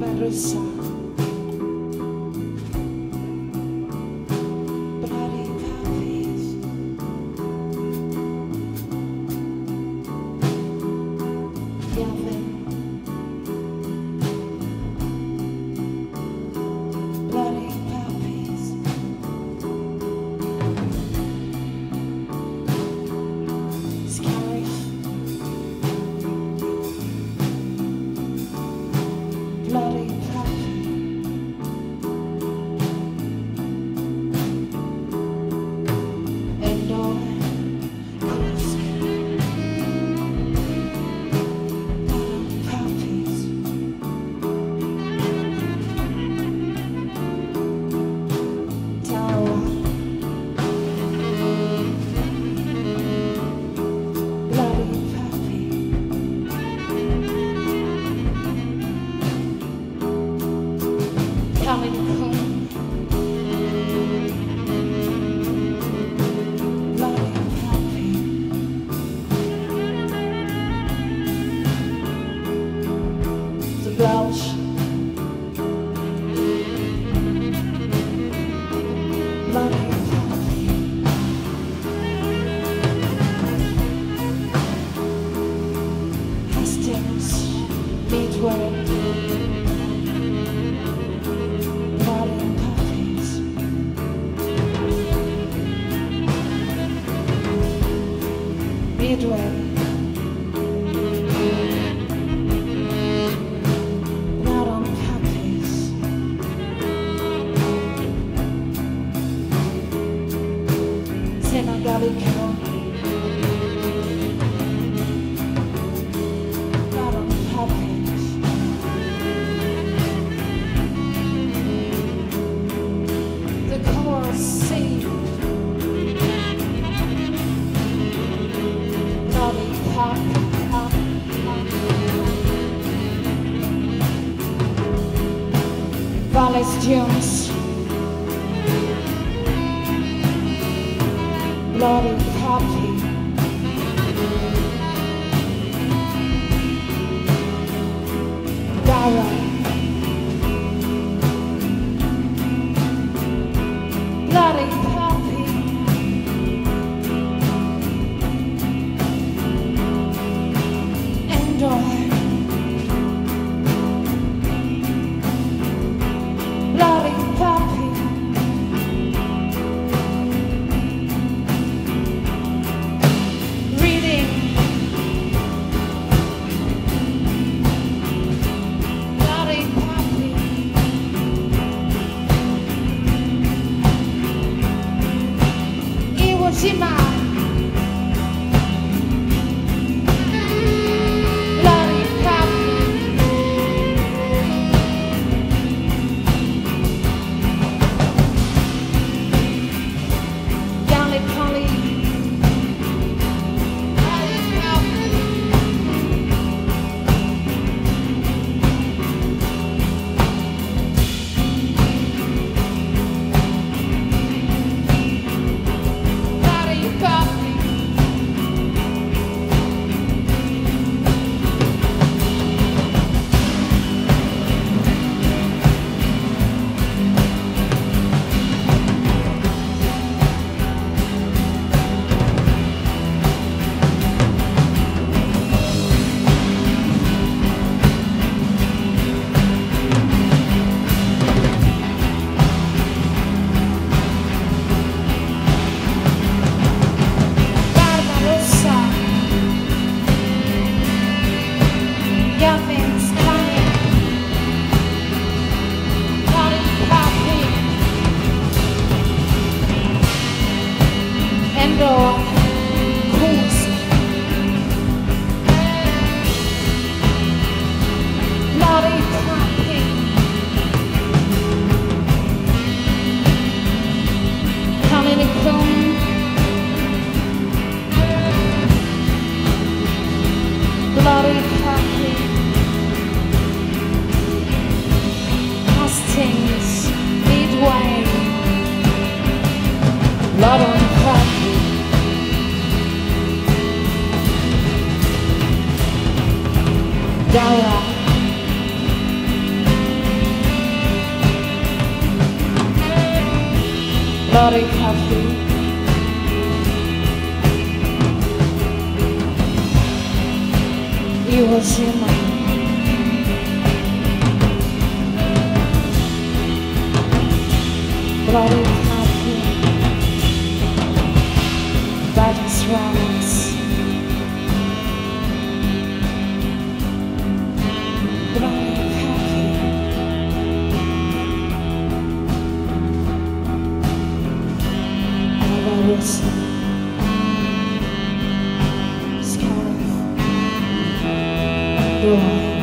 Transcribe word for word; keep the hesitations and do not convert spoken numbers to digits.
Barbarossa. Bloody puppies. Yavin. Bloody puppies. Scary. Bloody puppy. And all Kursk. Bloody puppies. Tower. Bloody puppy. Coming home. Bloody puppy. The Welsh. Bloody puppy. Hastings. Midway. Bloody puppies. Midway. Not on puppies. Senegalico. Not on puppies. The Coral Sea. Bloody pup, pup, pup. Wallace Jones. Bloody puppy. Dara. Bloody puppy. Endor. Bloody puppy. Reading. Bloody puppy. Iwo Jima. Bloody puppy. Gallipoli. Bloody puppy. Bloody puppy. Barbarossa. Yavin's coming. Bloody puppy. Endor. Kursk. Bloody puppy. Coming home. Bloody puppy. Hastings. Midway. Blood on puppy. Dara. bloody happy. He was human. Bloody happy. That is romance. Bloody happy. And I was scared. Boy.